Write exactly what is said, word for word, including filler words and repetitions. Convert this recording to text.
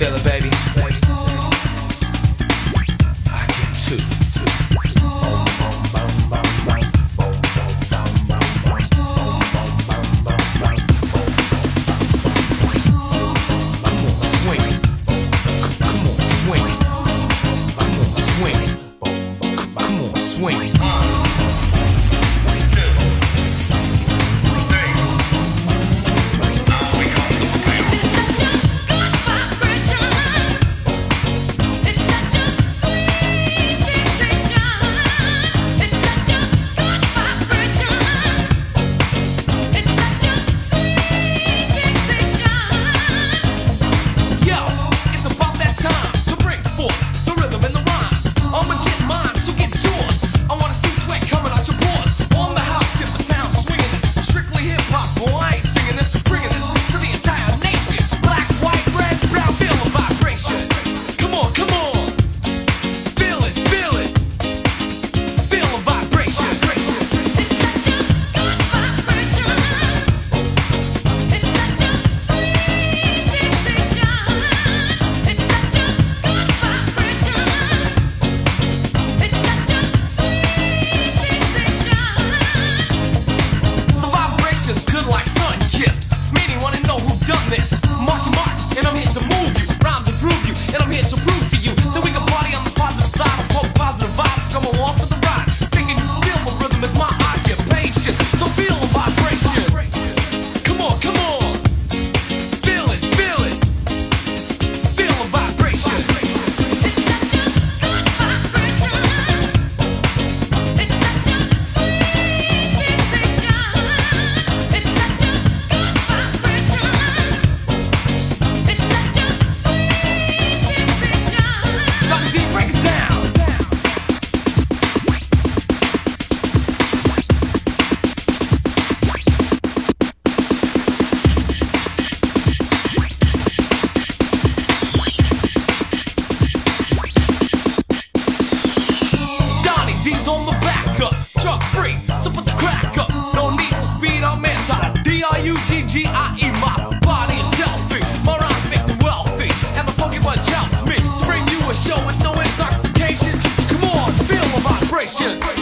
Feel it, baby. I get two. Swing. And I'm here to move you, rhymes improve you, and I'm here to prove to you that we can party on the positive side of hope, positive vibes. Come along for the ride, making you feel the rhythm is my occupation. So feel the vibration. Come on, come on, feel it, feel it, feel the vibration. It's such a good vibration. It's such a sweet sensation. It's such a good vibration. Break it down. Donnie D's on the back up, drug free, so put the crack up. No need for speed, I'm anti. D R U G G I E, my body is healthy. My rhymes make me wealthy, and the funky bunch helps me to bring you a show with no intoxication. Come on, feel the vibration.